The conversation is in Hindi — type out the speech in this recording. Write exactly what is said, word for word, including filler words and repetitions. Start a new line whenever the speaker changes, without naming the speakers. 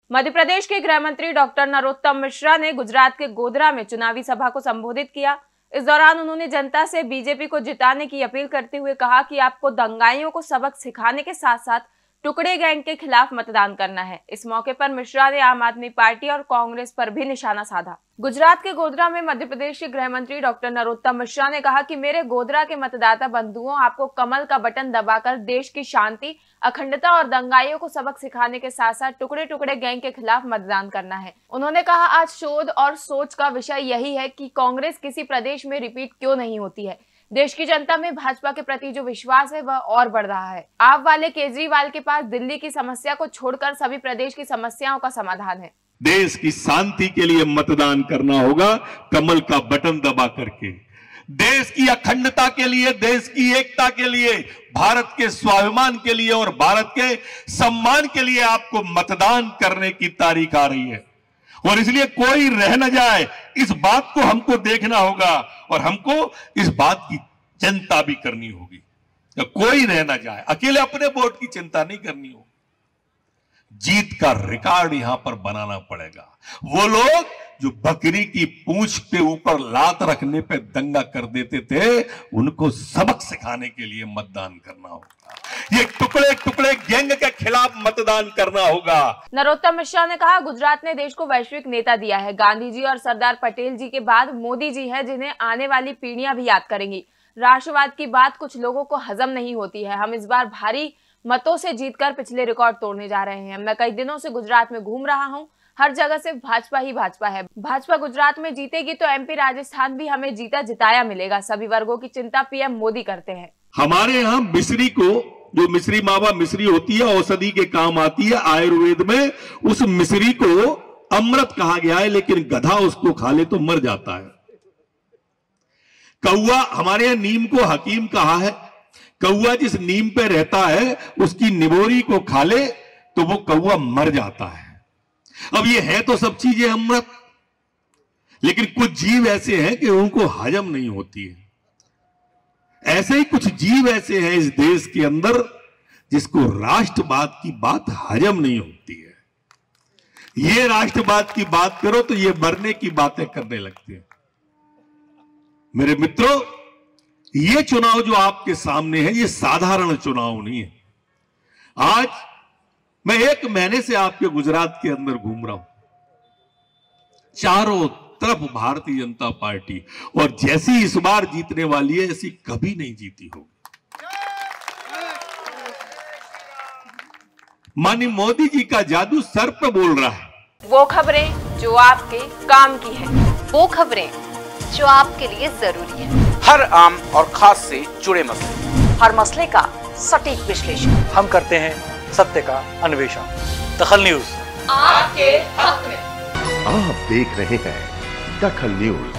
मध्य प्रदेश के गृह मंत्री डॉक्टर नरोत्तम मिश्रा ने गुजरात के गोधरा में चुनावी सभा को संबोधित किया। इस दौरान उन्होंने जनता से बीजेपी को जिताने की अपील करते हुए कहा कि आपको दंगाइयों को सबक सिखाने के साथ साथ टुकड़े गैंग के खिलाफ मतदान करना है। इस मौके पर मिश्रा ने आम आदमी पार्टी और कांग्रेस पर भी निशाना साधा। गुजरात के गोधरा में मध्य प्रदेश के गृह मंत्री डॉक्टर नरोत्तम मिश्रा ने कहा कि मेरे गोधरा के मतदाता बंधुओं, आपको कमल का बटन दबाकर देश की शांति, अखंडता और दंगाइयों को सबक सिखाने के साथ साथ टुकड़े टुकड़े गैंग के खिलाफ मतदान करना है। उन्होंने कहा, आज शोध और सोच का विषय यही है कि कांग्रेस किसी प्रदेश में रिपीट क्यों नहीं होती है। देश की जनता में भाजपा के प्रति जो विश्वास है वह और बढ़ रहा है। आप वाले केजरीवाल के पास दिल्ली की समस्या को छोड़कर सभी प्रदेश की समस्याओं का समाधान है।
देश की शांति के लिए मतदान करना होगा कमल का बटन दबा करके। देश की अखंडता के लिए, देश की एकता के लिए, भारत के स्वाभिमान के लिए और भारत के सम्मान के लिए आपको मतदान करने की तारीख आ रही है और इसलिए कोई रह न जाए, इस बात को हमको देखना होगा और हमको इस बात की चिंता भी करनी होगी। तो कोई रह न जाए, अकेले अपने वोट की चिंता नहीं करनी होगी, जीत का रिकॉर्ड यहां पर बनाना पड़ेगा। वो लोग जो बकरी की पूंछ के ऊपर लात रखने पे दंगा कर देते थे, उनको सबक सिखाने के लिए मतदान करना होगा। ये टुकड़े टुकड़े गैंग के खिलाफ मतदान करना होगा।
नरोत्तम मिश्रा ने कहा, गुजरात ने देश को वैश्विक नेता दिया है। गांधी जी और सरदार पटेल जी के बाद मोदी जी है, जिन्हें आने वाली पीढ़ियां भी याद करेंगी। राष्ट्रवाद की बात कुछ लोगों को हजम नहीं होती है। हम इस बार भारी मतों से जीतकर पिछले रिकॉर्ड तोड़ने जा रहे हैं। मैं कई दिनों से गुजरात में घूम रहा हूं, हर जगह सिर्फ भाजपा ही भाजपा है। भाजपा गुजरात में जीतेगी तो एमपी राजस्थान भी हमें जीता जिताया मिलेगा। सभी वर्गों की चिंता पीएम मोदी करते हैं।
हमारे यहाँ मिश्री को, जो मिश्री मावा मिश्री होती है, औषधि के काम आती है आयुर्वेद में, उस मिश्री को अमृत कहा गया है, लेकिन गधा उसको खा ले तो मर जाता है। कौआ, हमारे यहाँ नीम को हकीम कहा है। कौआ जिस नीम पे रहता है उसकी निबोरी को खा ले तो वो कौआ मर जाता है। अब ये है तो सब चीजें अमृत, लेकिन कुछ जीव ऐसे हैं कि उनको हजम नहीं होती है। ऐसे ही कुछ जीव ऐसे हैं इस देश के अंदर जिसको राष्ट्रवाद की बात हजम नहीं होती है। ये राष्ट्रवाद की बात करो तो ये मरने की बातें करने लगते हैं। मेरे मित्रों, ये चुनाव जो आपके सामने है, ये साधारण चुनाव नहीं है। आज मैं एक महीने से आपके गुजरात के अंदर घूम रहा हूं, चारों तरफ भारतीय जनता पार्टी, और जैसी इस बार जीतने वाली है ऐसी कभी नहीं जीती होगी। माननीय मोदी जी का जादू सर पे बोल रहा है।
वो खबरें जो आपके काम की है,
वो खबरें जो आपके लिए जरूरी है,
हर आम और खास से जुड़े मसले,
हर मसले का सटीक विश्लेषण
हम करते हैं, सत्य का अन्वेषण। दखल न्यूज
आपके हक में।
आप देख रहे हैं दखल न्यूज।